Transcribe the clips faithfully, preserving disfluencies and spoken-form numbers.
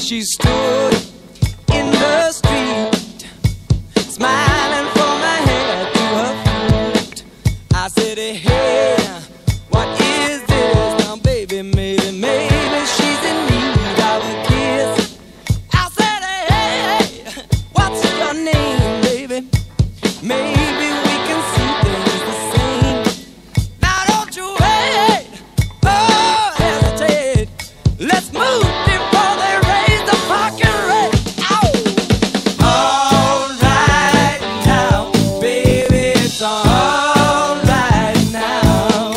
She stood in the street, smiling from her head to her feet. I said, hey, what is this? Now, baby, maybe, maybe she's in need of a kiss. I said, hey, what's your name, baby? Maybe we can see things the same. Now, don't you wait, oh, hesitate. Let's move before they raise the fucking rate. Ow! All right now, baby, it's all right now.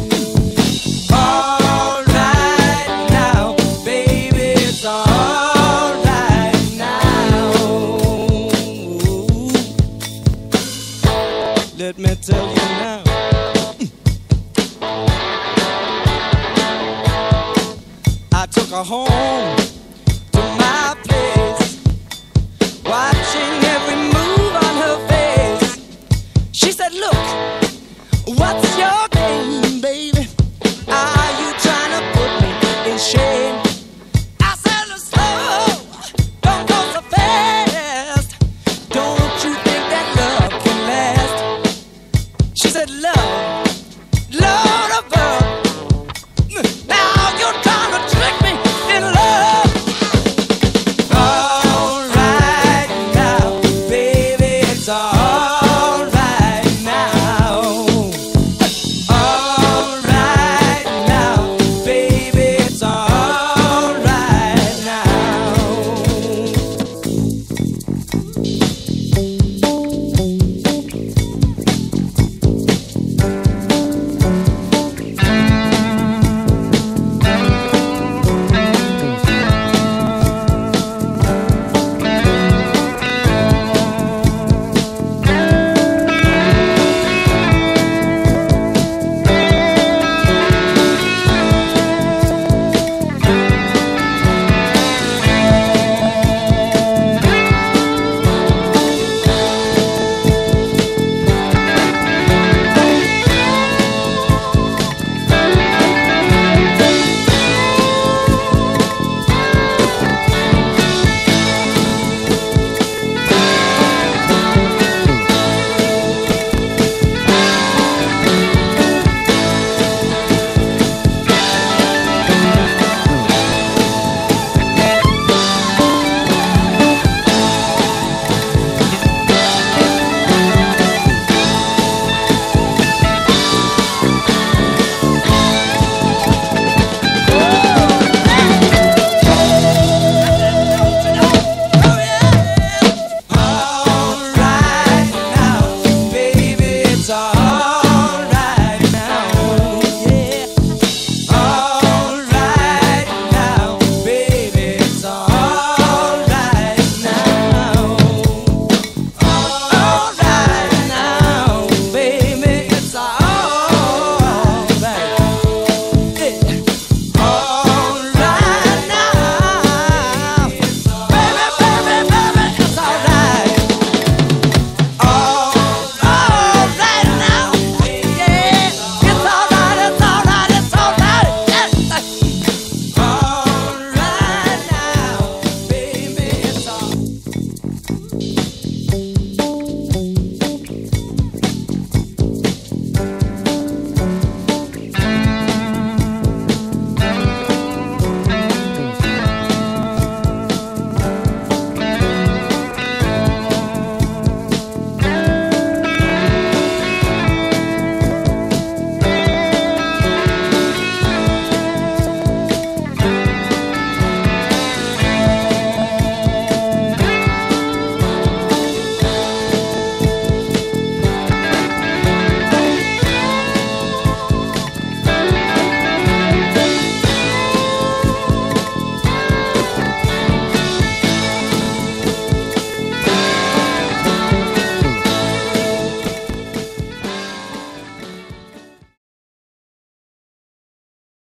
All right now, baby, it's all right now. Let me tell you now. I took her home